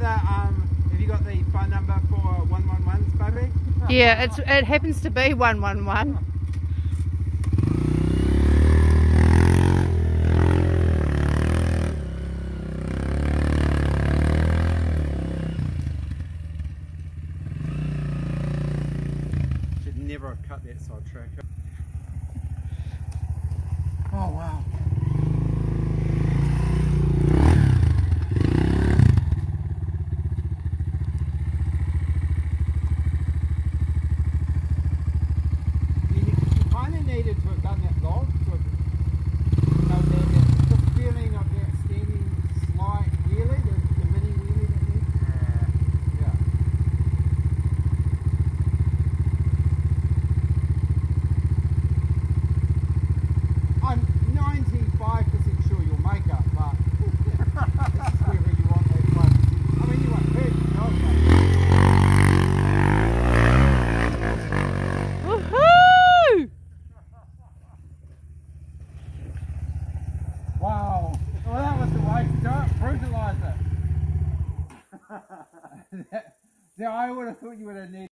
have you got the phone number for 111s, baby? Yeah, it happens to be 111. Should never have cut that side track. Oh wow. You kind of needed to have done that log to have the feeling of that standing slight wheelie, the mini wheelie that needs. Yeah. I'm 95% sure you'll make it, but it's just whether you want that 5%. I mean, you won't hurt yourself, Woohoo! wow. Well, that was the way to do it. Brutalise it. See, I would have thought you would have needed